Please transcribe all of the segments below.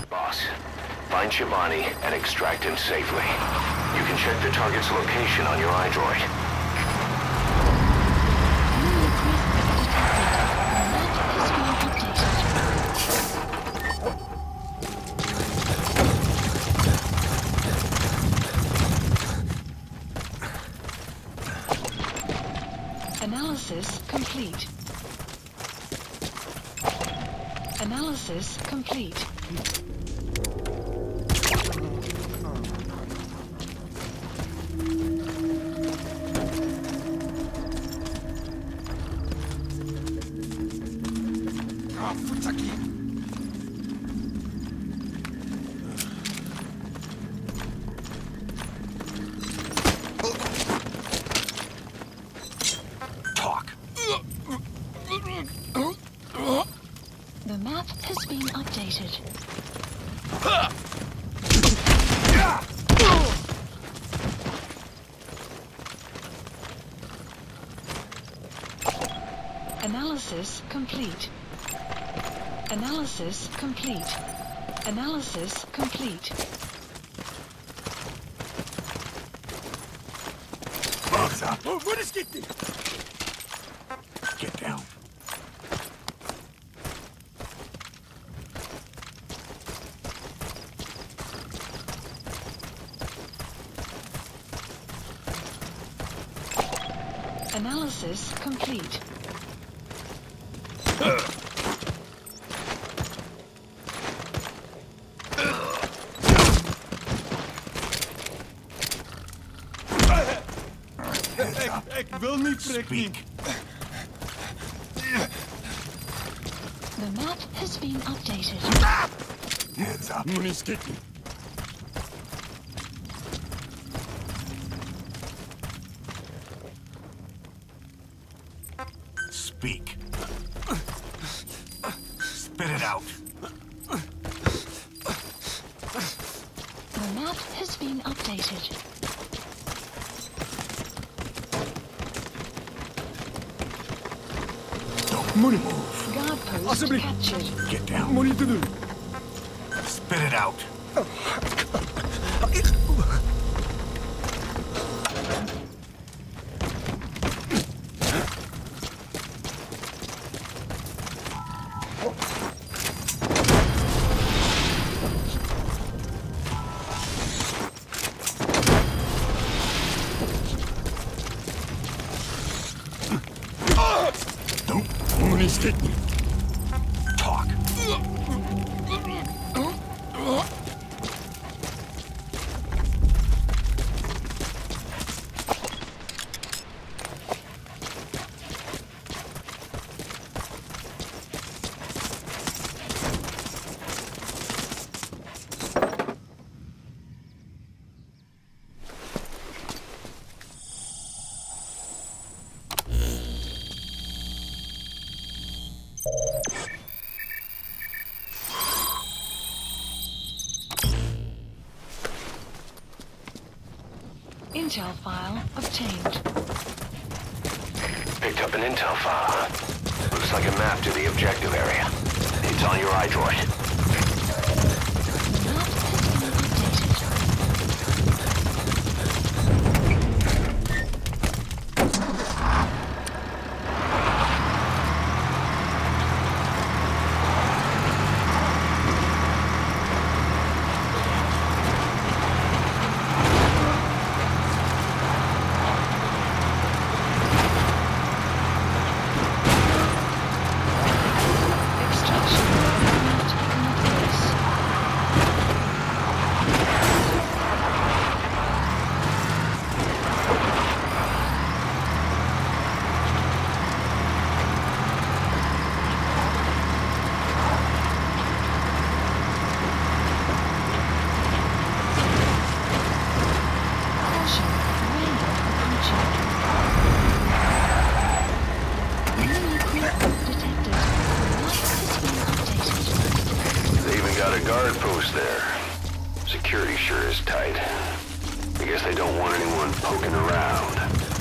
Boss, find Shivani and extract him safely. You can check the target's location on your iDroid. Analysis complete. Analysis complete. The map has been updated. Analysis complete. Analysis complete. Analysis complete. Oh, what is getting? Get down. Analysis complete. Ik wil niet prikken. The map has been updated. Hands up. Moet niet schieten. Speak. Spit it out. The map has been updated. Money move. Guard post captured. Get down. Money to do. Spit it out. Talk. Intel file obtained. Picked up an intel file. Looks like a map to the objective area. It's on your iDroid. The map has been updated. Guard post there. Security sure is tight. I guess they don't want anyone poking around.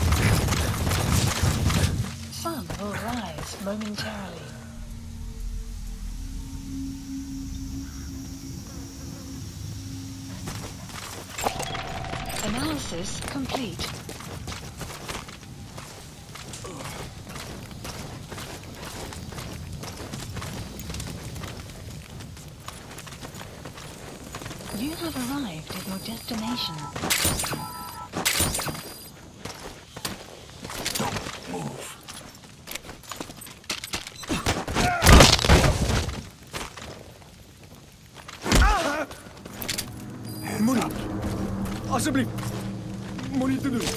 Sun will rise momentarily. Analysis complete. You have arrived at your destination. Don't move. Hands up. Alsjeblieft. Moet niet te doen.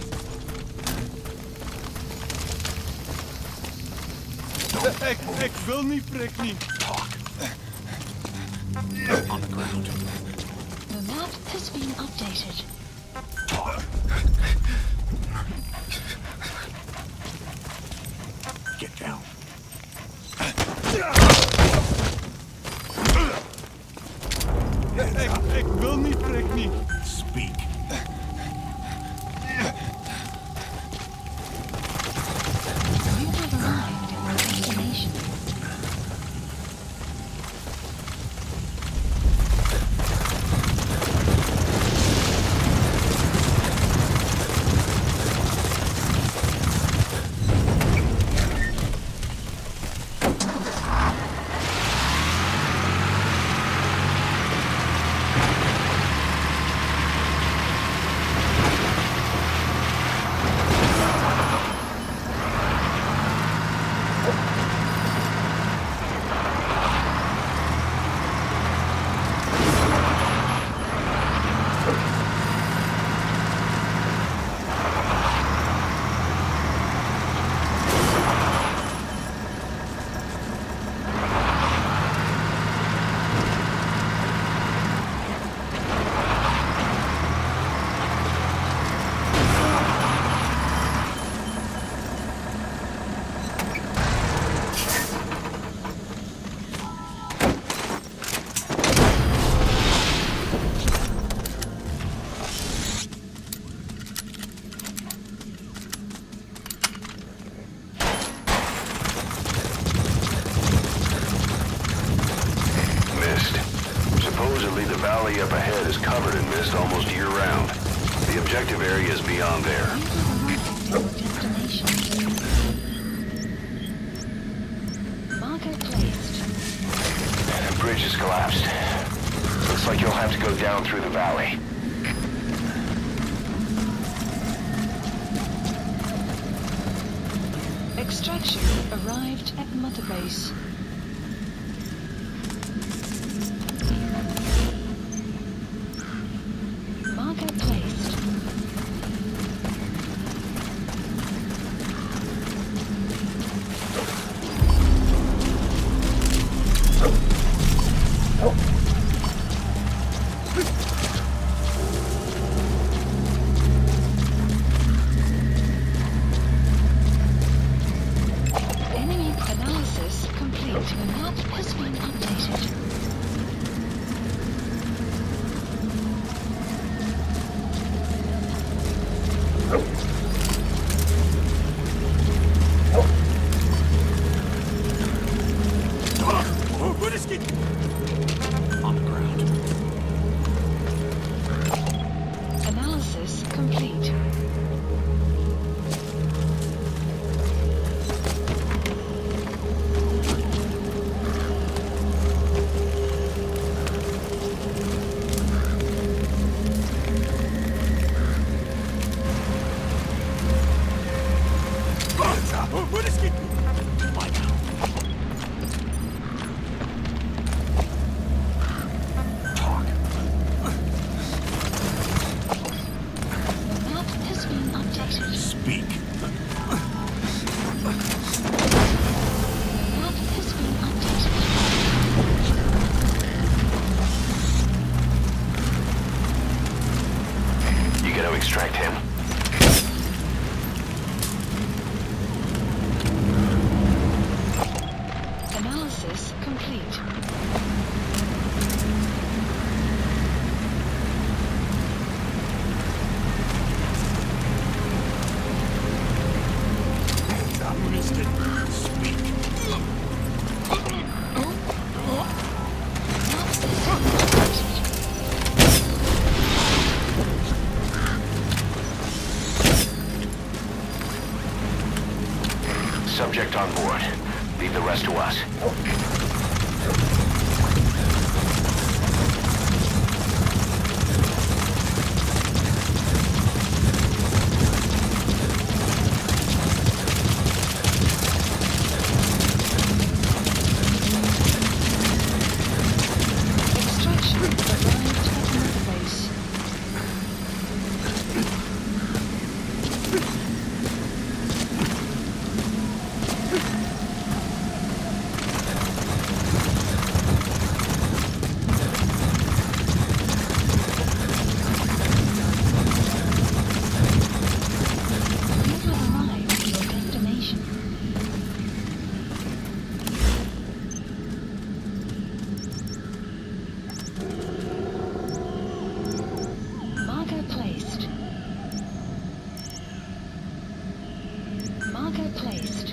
Ik wil niet, prik niet. Talk. On the ground. The map has been updated. Talk. Get down. Ik wil niet, prik niet. Speak. You have arrived at your destination. Supposedly, the valley up ahead is covered in mist almost year-round. The objective area is beyond there. You have arrived at your destination. Marker placed. The bridge has collapsed. Looks like you'll have to go down through the valley. Extraction arrived at Mother Base. Marker placed. Enemy analysis complete. The map has been updated. On the ground. Analysis complete. Lie down. Talk. The map has been updated. Speak. The map has been updated. You gotta extract him. Analysis complete. Hands up. Missed it. Speak. suspect on board. Leave the rest to us. Extraction arrived at another base. You have arrived at your destination. Marker placed. Marker placed.